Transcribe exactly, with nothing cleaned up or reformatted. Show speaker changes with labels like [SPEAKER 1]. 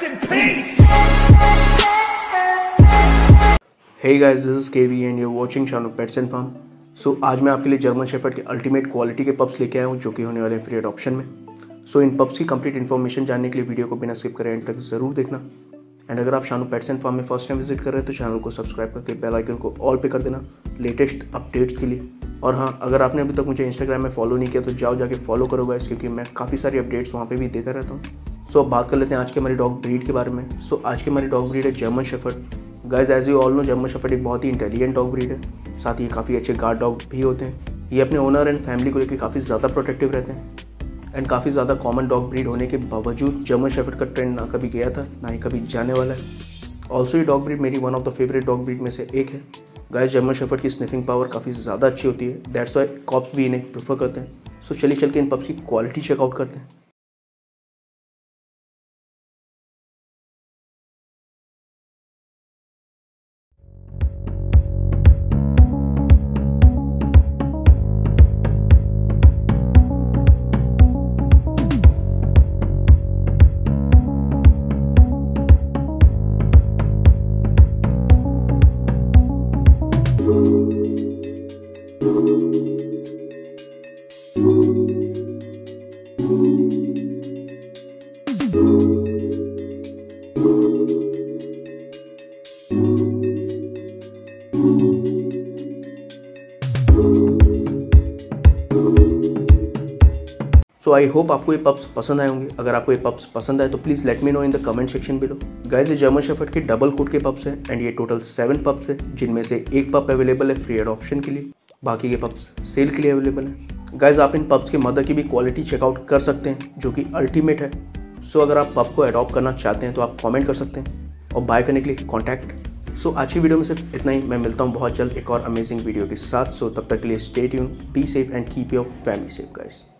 [SPEAKER 1] Rest in peace.
[SPEAKER 2] Hey guys, this is K V and you're watching shanu Pets and Farm. So आज मैं आपके लिए German shepherd के ultimate quality के pups लेके आया हूँ जो कि होने वाले हैं फ्री एडॉप्शन में. सो so, इन पप्स की कंप्लीट इन्फॉर्मेशन जानने के लिए वीडियो को बिना स्किप करें एंड तक ज़रूर देखना. एंड अगर आप शानु पेट्स एंड फार्म में फर्स्ट टाइम विजिट कर रहे हैं तो चैनल को सब्सक्राइब करके बेल आइकन को ऑल पे कर देना लेटेस्ट अपडेट्स के लिए. और हाँ, अगर आपने अभी तक मुझे इंस्टाग्राम में फॉलो नहीं किया तो जाओ जाके फॉलो करो गाइस, क्योंकि मैं काफ़ी सारी अपडेट्स वहाँ पे भी देता रहता हूँ. सो so, अब बात कर लेते हैं आज के हमारी डॉग ब्रीड के बारे में. सो so, आज की हमारी डॉग ब्रीड है German shepherd. Guys as you all know, German shepherd एक बहुत ही इंटेलिजेंट डॉग ब्रीड है. साथ ही काफ़ी अच्छे गार्ड डॉग भी होते हैं. ये अपने ओनर एंड फैमिली को लेकर काफ़ी ज़्यादा प्रोटेक्टिव रहते हैं. एंड काफ़ी ज़्यादा कॉमन डॉग ब्रीड होने के बावजूद जर्मन शेफर्ड का ट्रेंड ना कभी गया था ना ही कभी जाने वाला है. ऑल्सो ये डॉग ब्रीड मेरी one of the favourite dog breed में से एक है. गाइस जर्मन शेफर्ड की स्निफिंग पावर काफ़ी ज़्यादा अच्छी होती है. दैट्स वाई कॉप्स भी इन्हें प्रेफर करते हैं. सो so, चलिए चल के इन पप्स की क्वालिटी चेकआउट करते हैं. सो आई होप आपको ये पप्स पसंद आए होंगे. अगर आपको ये पप्स पसंद आए तो please let me know in the comment section below. Guys ये जर्मन शेफर्ड के डबल कोट के पप्स हैं एंड ये टोटल सेवन पप्स हैं, जिनमें से एक पप अवेलेबल है फ्री एडॉप्शन के लिए. बाकी के पप्स सेल के लिए अवेलेबल हैं. गाइस आप इन पप्स के मदर की भी क्वालिटी चेकआउट कर सकते हैं जो कि अल्टीमेट है. सो so, अगर आप पप को अडॉप्ट करना चाहते हैं तो आप कॉमेंट कर सकते हैं और बाय करने के लिए कॉन्टैक्ट. सो so, आज की वीडियो में सिर्फ इतना ही. मैं मिलता हूँ बहुत जल्द एक और अमेजिंग वीडियो के साथ. सो so, तब तक के लिए stay tuned, be safe and keep your family safe guys.